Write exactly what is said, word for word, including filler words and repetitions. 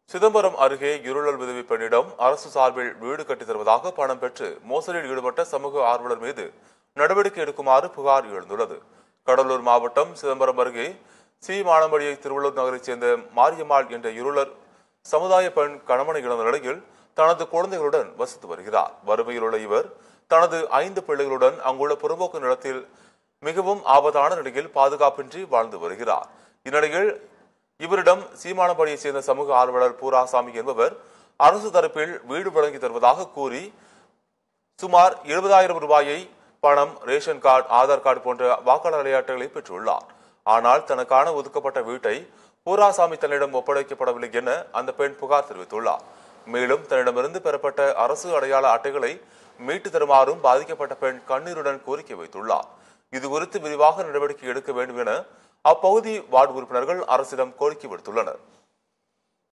சிதம்பரம் அருகே இருளல் விதவி பெண்ணிடம் அரசு சார்பில் வீடு கட்டித் தருவதாக பணம் பெற்று மோசடியில் ஈடுபட்ட சமூக ஆர்வலர் மீது நடவடிக்கை எடுக்குமாறு புகார் எழுந்துள்ளது. கடலூர் மாவட்டம் சிதம்பரம் அருகே சி மானம்படியை திருவள்ளூர் நகரைச் சேர்ந்த மாரியம்மாள் என்ற இருளர் சமுதாய பெண் கணவனை இழந்த நிலையில் தனது குழந்தைகளுடன் வசித்து வருகிறார். வறுமையில் உள்ள இவர் தனது ஐந்து பிள்ளைகளுடன் அங்குள்ள புறம்போக்கு நிலத்தில் மிகவும் ஆபத்தான நிலையில் பாதுகாப்பின்றி வாழ்ந்து வருகிறார். இந்நிலையில் இவரிடம் சீமானபடியைச் சேர்ந்த சமூக ஆர்வலர் பூராசாமி என்பவர் அரசு தரப்பில் வீடு வழங்கி தருவதாக கூறி சுமார் எழுபதாயிரம் ரூபாயை பணம், ரேஷன் கார்டு, ஆதார் கார்டு போன்ற வாக்காளர் அடையாளங்களை பெற்றுள்ளார். ஆனால் தனக்கான ஒதுக்கப்பட்ட வீட்டை பூராசாமி தன்னிடம் ஒப்படைக்கப்படவில்லை என அந்த பெண் புகார் தெரிவித்துள்ளார். மேலும் தன்னிடமிருந்து பெறப்பட்ட அரசு அடையாள அட்டைகளை மீட்டு தருமாறும் பாதிக்கப்பட்ட பெண் கண்ணீருடன் கோரிக்கை வைத்துள்ளார். இதுகுறித்து விரிவாக நடவடிக்கை எடுக்க வேண்டும் என அப்பகுதி வார்டு உறுப்பினர்கள் அரசிடம் கோரிக்கை விடுத்துள்ளனர்.